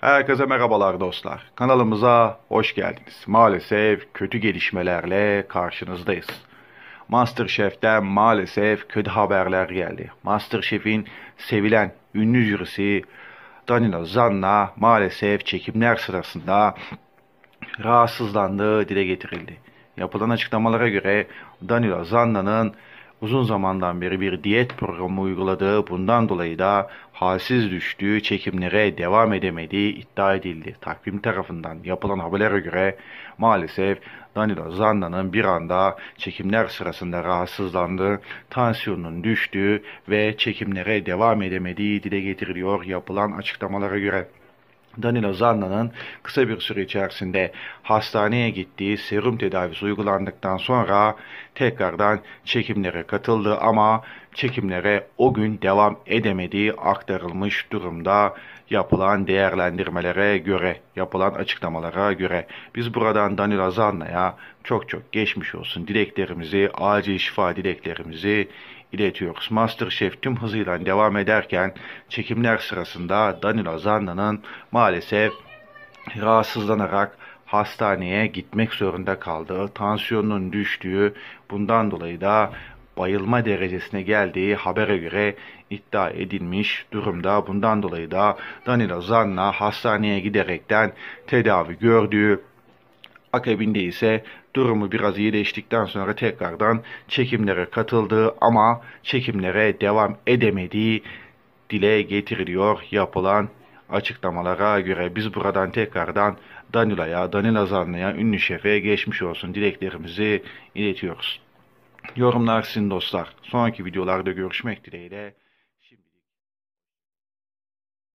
Herkese merhabalar dostlar. Kanalımıza hoş geldiniz. Maalesef kötü gelişmelerle karşınızdayız. MasterChef'ten maalesef kötü haberler geldi. MasterChef'in sevilen ünlü jürisi Danilo Zanna maalesef çekimler sırasında rahatsızlandığı dile getirildi. Yapılan açıklamalara göre Danilo Zanna'nın uzun zamandan beri bir diyet programı uyguladığı, bundan dolayı da halsiz düştüğü, çekimlere devam edemediği iddia edildi. Takvim tarafından yapılan haberlere göre maalesef Danilo Zanna'nın bir anda çekimler sırasında rahatsızlandığı, tansiyonunun düştüğü ve çekimlere devam edemediği dile getiriliyor yapılan açıklamalara göre. Danilo Zanna'nın kısa bir süre içerisinde hastaneye gittiği, serum tedavisi uygulandıktan sonra tekrardan çekimlere katıldı ama çekimlere o gün devam edemediği aktarılmış durumda yapılan değerlendirmelere göre, yapılan açıklamalara göre. Biz buradan Danilo Zanna'ya çok geçmiş olsun dileklerimizi, acil şifa dileklerimizi iletiyoruz. MasterChef tüm hızıyla devam ederken çekimler sırasında Danilo Zanna'nın maalesef rahatsızlanarak hastaneye gitmek zorunda kaldığı, tansiyonunun düştüğü, bundan dolayı da bayılma derecesine geldiği habere göre iddia edilmiş durumda. Bundan dolayı da Danilo Zanna hastaneye giderekten tedavi gördüğü, akabinde ise durumu biraz iyileştikten sonra tekrardan çekimlere katıldığı ama çekimlere devam edemediği dile getiriliyor yapılan açıklamalara göre. Biz buradan tekrardan Danilo Zanna'ya, ünlü şefe geçmiş olsun dileklerimizi iletiyoruz. Yorumlar sizin dostlar. Sonraki videolarda görüşmek dileğiyle.